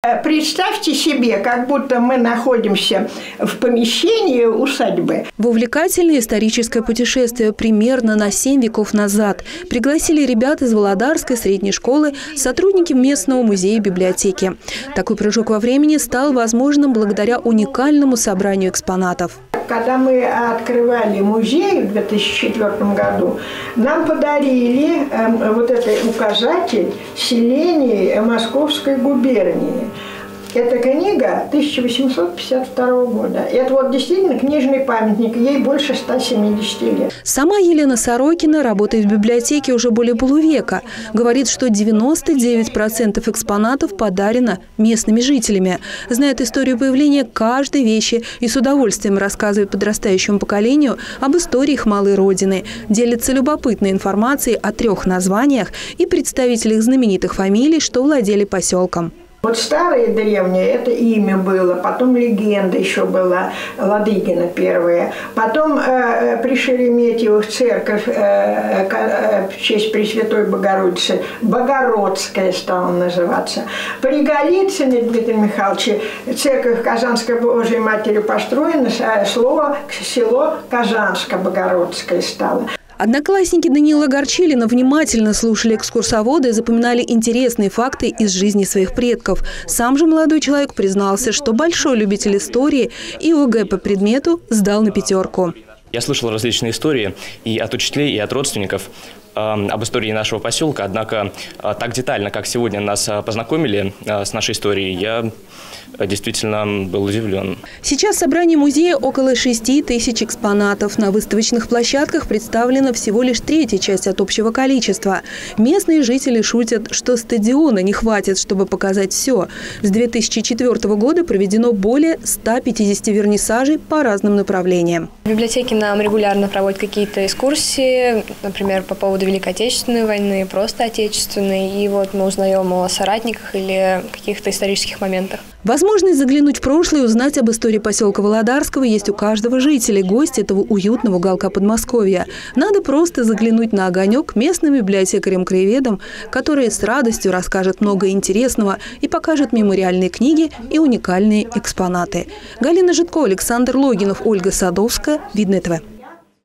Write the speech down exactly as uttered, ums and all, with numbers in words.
Представьте себе, как будто мы находимся в помещении усадьбы. В увлекательное историческое путешествие примерно на семь веков назад пригласили ребят из Володарской средней школы, сотрудники местного музея и библиотеки. Такой прыжок во времени стал возможным благодаря уникальному собранию экспонатов. Когда мы открывали музей в две тысячи четвёртом году, нам подарили э, вот этот указатель селений Московской губернии. Эта книга тысяча восемьсот пятьдесят второго года. Это вот действительно книжный памятник. Ей больше ста семидесяти лет. Сама Елена Сорокина работает в библиотеке уже более полувека. Говорит, что девяносто девять процентов экспонатов подарено местными жителями. Знает историю появления каждой вещи и с удовольствием рассказывает подрастающему поколению об историях малой родины. Делится любопытной информацией о трех названиях и представителях знаменитых фамилий, что владели поселком. Вот старые древние, это имя было, потом легенда еще была, Ладыгина первая. Потом э, при Шереметьевых церковь э, э, в честь Пресвятой Богородицы, Богородская стала называться. При Голицыне Дмитрия Михайловича церковь Казанской Божией Матери построена, слово село Казанско-Богородское стало. Одноклассники Даниила Горчилина внимательно слушали экскурсовода и запоминали интересные факты из жизни своих предков. Сам же молодой человек признался, что большой любитель истории и ОГЭ по предмету сдал на пятерку. Я слышал различные истории и от учителей, и от родственников э, об истории нашего поселка. Однако э, так детально, как сегодня нас э, познакомили э, с нашей историей, я действительно был удивлен. Сейчас в собрании музея около шести тысяч экспонатов. На выставочных площадках представлена всего лишь третья часть от общего количества. Местные жители шутят, что стадиона не хватит, чтобы показать все. С две тысячи четвёртого года проведено более ста пятидесяти вернисажей по разным направлениям. В библиотеке нам регулярно проводят какие-то экскурсии, например, по поводу Великой Отечественной войны, просто Отечественной. И вот мы узнаем о соратниках или каких-то исторических моментах. Возможность заглянуть в прошлое и узнать об истории поселка Володарского есть у каждого жителя, гостя этого уютного уголка Подмосковья. Надо просто заглянуть на огонек местным библиотекарям-краеведам, которые с радостью расскажут много интересного и покажут мемориальные книги и уникальные экспонаты. Галина Жидко, Александр Логинов, Ольга Садовская. Видное ТВ.